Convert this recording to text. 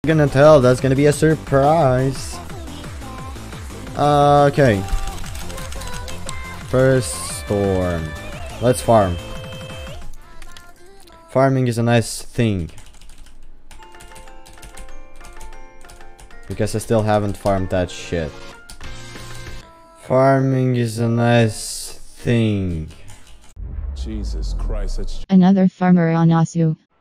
Gonna tell, that's gonna be a surprise. Okay. First storm. Let's farm. Farming is a nice thing. Because I still haven't farmed that shit. Farming is a nice thing. Jesus Christ, that's Another farmer on OSU.